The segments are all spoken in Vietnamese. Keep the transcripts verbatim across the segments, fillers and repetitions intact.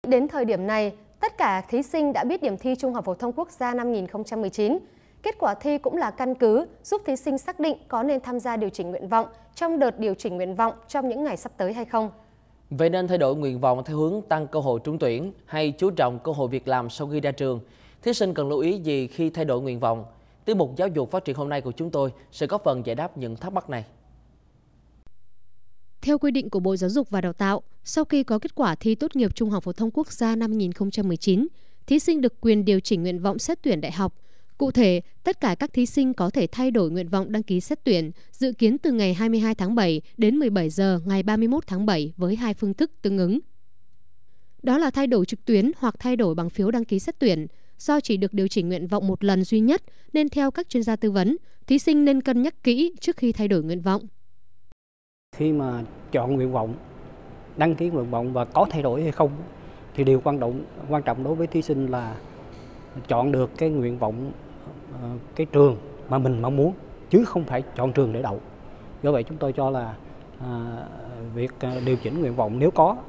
Đến thời điểm này, tất cả thí sinh đã biết điểm thi Trung học phổ thông quốc gia năm hai nghìn không trăm mười chín. Kết quả thi cũng là căn cứ giúp thí sinh xác định có nên tham gia điều chỉnh nguyện vọng trong đợt điều chỉnh nguyện vọng trong những ngày sắp tới hay không. Vậy nên thay đổi nguyện vọng theo hướng tăng cơ hội trúng tuyển hay chú trọng cơ hội việc làm sau khi ra trường? Thí sinh cần lưu ý gì khi thay đổi nguyện vọng? Tiết mục Giáo dục Phát triển hôm nay của chúng tôi sẽ góp phần giải đáp những thắc mắc này. Theo quy định của Bộ Giáo dục và Đào tạo, sau khi có kết quả thi tốt nghiệp Trung học phổ thông quốc gia năm hai nghìn không trăm mười chín, thí sinh được quyền điều chỉnh nguyện vọng xét tuyển đại học. Cụ thể, tất cả các thí sinh có thể thay đổi nguyện vọng đăng ký xét tuyển, dự kiến từ ngày hai mươi hai tháng bảy đến mười bảy giờ ngày ba mươi mốt tháng bảy với hai phương thức tương ứng. Đó là thay đổi trực tuyến hoặc thay đổi bằng phiếu đăng ký xét tuyển. Do chỉ được điều chỉnh nguyện vọng một lần duy nhất, nên theo các chuyên gia tư vấn, thí sinh nên cân nhắc kỹ trước khi thay đổi nguyện vọng. Khi mà chọn nguyện vọng, đăng ký nguyện vọng và có thay đổi hay không, thì điều quan trọng quan trọng đối với thí sinh là chọn được cái nguyện vọng, cái trường mà mình mong muốn, chứ không phải chọn trường để đậu. Do vậy chúng tôi cho là à, việc điều chỉnh nguyện vọng nếu có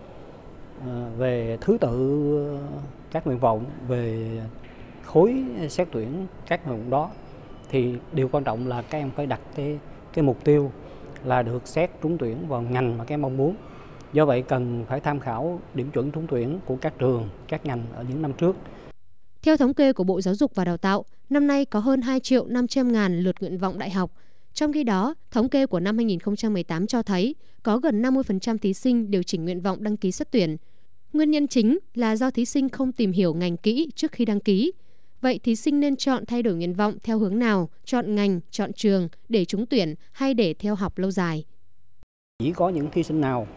à, về thứ tự các nguyện vọng, về khối xét tuyển các nguyện vọng đó, thì điều quan trọng là các em phải đặt cái cái mục tiêu là được xét trúng tuyển vào ngành mà các em mong muốn. Do vậy cần phải tham khảo điểm chuẩn trúng tuyển của các trường, các ngành ở những năm trước. Theo thống kê của Bộ Giáo dục và Đào tạo, năm nay có hơn hai triệu năm trăm ngàn lượt nguyện vọng đại học. Trong khi đó, thống kê của năm hai nghìn không trăm mười tám cho thấy có gần năm mươi phần trăm thí sinh điều chỉnh nguyện vọng đăng ký xét tuyển. Nguyên nhân chính là do thí sinh không tìm hiểu ngành kỹ trước khi đăng ký. Vậy thí sinh nên chọn thay đổi nguyện vọng theo hướng nào, chọn ngành, chọn trường để trúng tuyển hay để theo học lâu dài? Chỉ có những thí sinh nào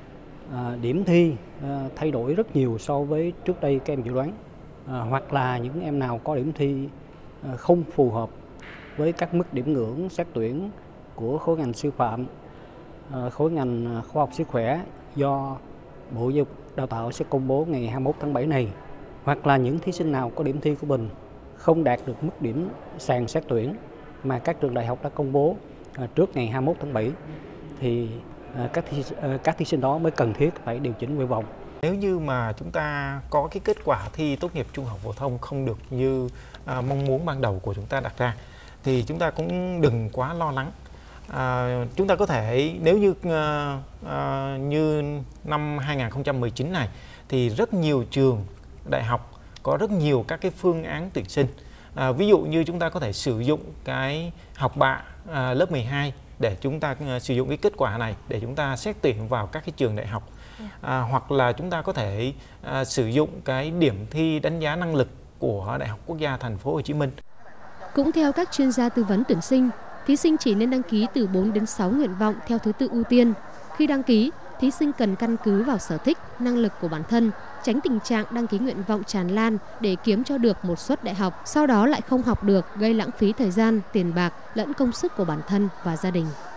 à, điểm thi à, thay đổi rất nhiều so với trước đây các em dự đoán, à, hoặc là những em nào có điểm thi à, không phù hợp với các mức điểm ngưỡng xét tuyển của khối ngành sư phạm, à, khối ngành khoa học sức khỏe do Bộ Giáo dục Đào tạo sẽ công bố ngày hai mươi mốt tháng bảy này, hoặc là những thí sinh nào có điểm thi của mình không đạt được mức điểm sàn xét tuyển mà các trường đại học đã công bố à, trước ngày hai mươi mốt tháng bảy, thì à, các, thí, à, các thí sinh đó mới cần thiết phải điều chỉnh nguyện vọng. Nếu như mà chúng ta có cái kết quả thi tốt nghiệp trung học phổ thông không được như à, mong muốn ban đầu của chúng ta đặt ra, thì chúng ta cũng đừng quá lo lắng. À, chúng ta có thể, nếu như à, à, như năm hai nghìn không trăm mười chín này, thì rất nhiều trường đại học có rất nhiều các cái phương án tuyển sinh. À, ví dụ như chúng ta có thể sử dụng cái học bạ à, lớp mười hai để chúng ta à, sử dụng cái kết quả này để chúng ta xét tuyển vào các cái trường đại học. À, hoặc là chúng ta có thể à, sử dụng cái điểm thi đánh giá năng lực của Đại học Quốc gia Thành phố Hồ Chí Minh. Cũng theo các chuyên gia tư vấn tuyển sinh, thí sinh chỉ nên đăng ký từ bốn đến sáu nguyện vọng theo thứ tự ưu tiên. Khi đăng ký, thí sinh cần căn cứ vào sở thích, năng lực của bản thân, tránh tình trạng đăng ký nguyện vọng tràn lan để kiếm cho được một suất đại học, sau đó lại không học được, gây lãng phí thời gian, tiền bạc lẫn công sức của bản thân và gia đình.